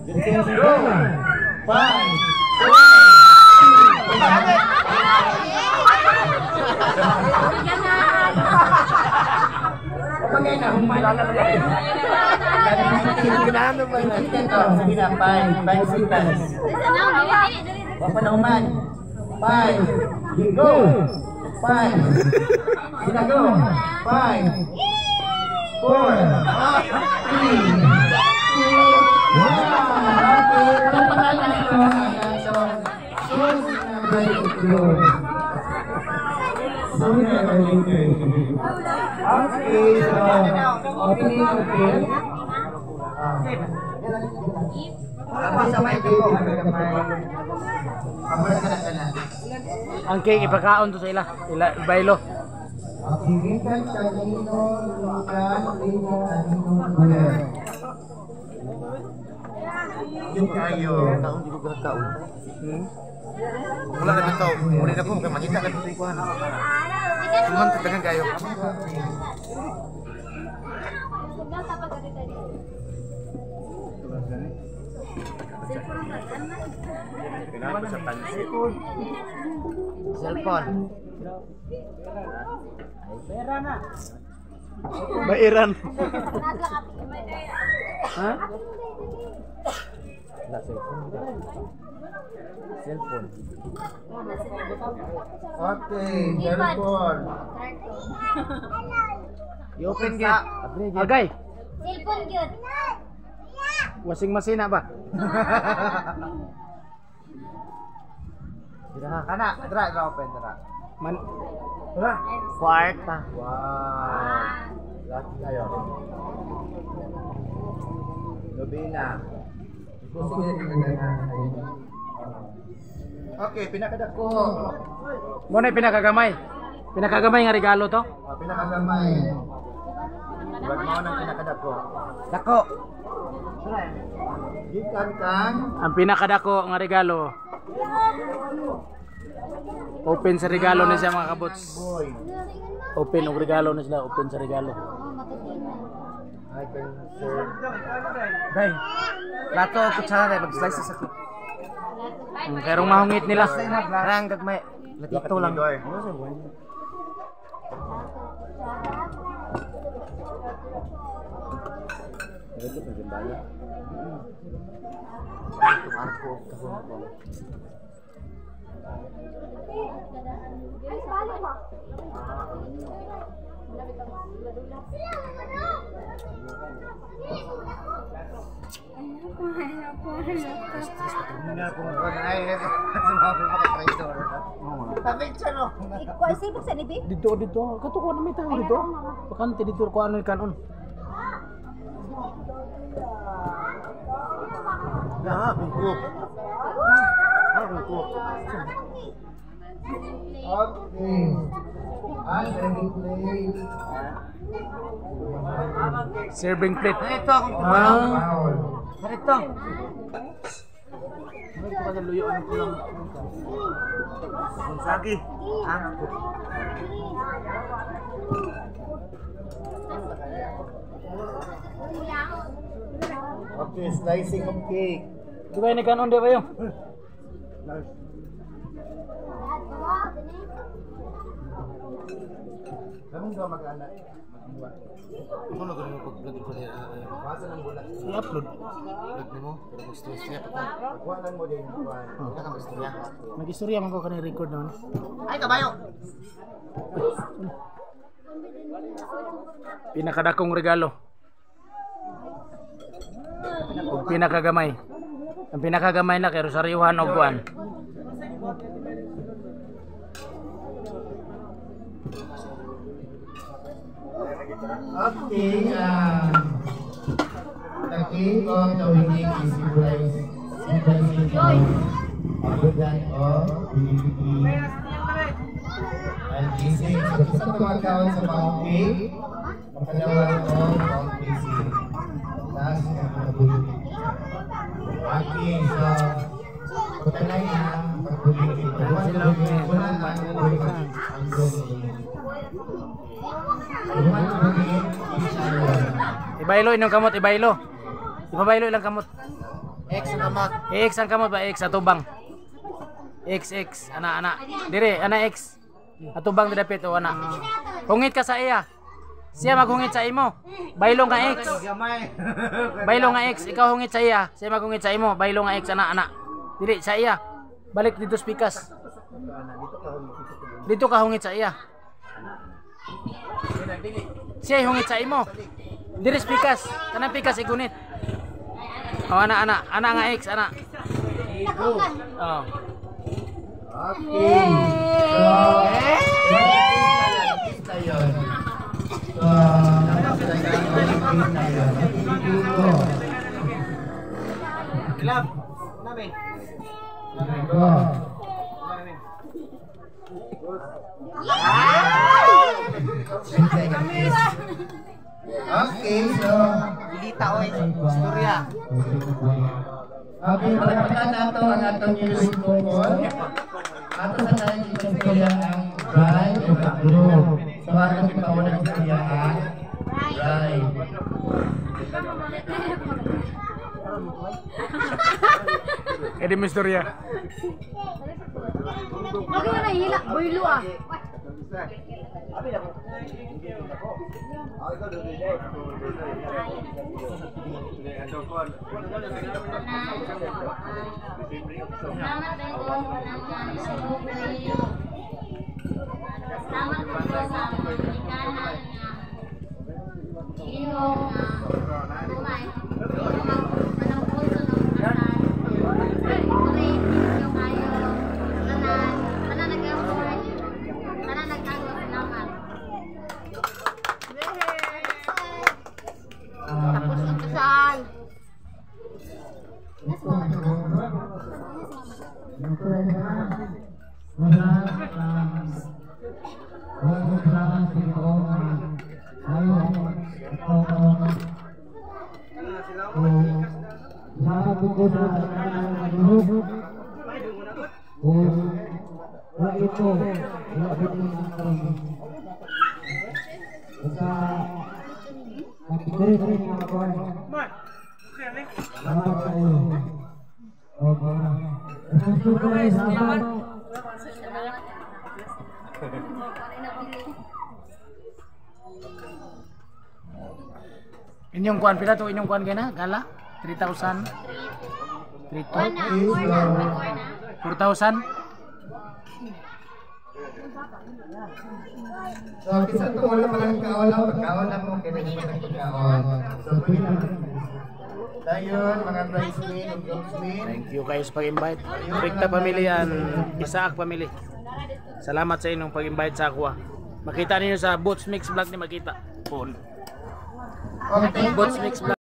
Go! 5, 5 seconds. Wapa na uman. 5, go! 5, sila go! 5, 4, 3, 2, 1. Ang pangalan nito hanggang sa shows na balik ito. Okay, so opening of game. Sabay ko Ang cake ipakaon to sa ila baylo. Pilitan kanino lumikan kanino bulan. Yung kayo taon di ko taon. Wala na tao, muli na po kay makita na putay ko ano. Suman tatangan kayo. Kenapa sa pansit? Cellphone. Pera na. Bayaran. Ha? Na cellphone. Okay, cellphone. I-open gate. Agay. Cellphone gyud. Washing machine na ba? Kana, dra open dra. Man. Dra. Kwarta. Wow. Laki kayo. Lobina. Okay, pinakadako. Mo na pinakagamay. Pinakagamay nga regalo to? Pinakagamay. Wag mo nang pinakadako. Dako. Gikan kang Ang pinakadako nga regalo. Open sa regalo na siya mga kabots. boy. Open og regalo na sila, open sa regalo. I can serve. Day. Lato kutsara day mag-slice sa cake. Kayrong mahungit nila. Rang gagmay. Latito lang. Ito sa gandaya. Ito arko kahon. Dito. Kato ko na may tao dito. Bakante dito ko ano kanon. Nah, bungkuk. Bungkuk. Okay. And then we play. Serving plate. Ito akong Ah. Ito. Ito ka luyo ang kulang. Saki. Okay, slicing of cake. Di ba ini kanon di ba yung? Kamu daw mag-anak. Ano na ganun pag-vlog ko niya? Basa ng bulat. I-upload. Vlog mo? Pero mag-istorya pa ka. Kuhanan mo din. Huwag ka mag-istorya. Mag-istorya man ko kanang record na. Ay, kabayo! Pinakadakong regalo. Ug pinakagamay. Ang pinakagamay na kay Rosaryuhan og kuan. Okay, the king of the winning is symbolizing agudan of PDP. And this is sa tumagawan sa Mount King, makalawan of Mount PC. Last na pagbulit. Okay, so pagkalay na pagbulit. Wala ang Ibaylo inyong kamot, ibaylo. Ipabaylo ilang kamot. X ang kamot. X ang kamot ba X atubang. X ana. Dire ana X. Atubang didapit o ana. Hungit ka sa iya. Siya maghungit sa imo. Baylong nga X. Baylong nga X, ikaw hungit sa iya. Siya maghungit sa imo. Baylong nga X ana. Dili sa iya. Balik dito sa pikas. Dito ka hungit sa iya. Siya hungit sa imo. Diri sa pikas. Kanang pikas igunit. O ana nga X ana. Oh. Club. Namin. Okay, so Lita oy, istorya. Okay, pagkakita nato ang atong music vocal. Ato sa tayo istorya ang bride o groom. So atong ipaunang istorya ang bride. Edi mistorya. Ako na hila, boylo ah. Salamat din po ng salamat po sa ikanan niya. Iyong kumay. Anong puso ng kasal. Uri, yung kayo. Tanan nag-away. Tanan nag-away naman. Tapos ang kasal. Inyong kuan pila to inyong kuan gana gala 3,000 4,000 So, kisa ito wala palang pagkaon mo, kailangan pa ng pagkaon. So, pwede naman. Dayon, mga bridesmaid and groomsmaid. Thank you guys pag-invite. Rikta family and Isaac family. Salamat sa inyong pag-invite sa ako. Makita niyo sa Boots Mix Vlog ni makita. Okay. Boots Mix Vlog.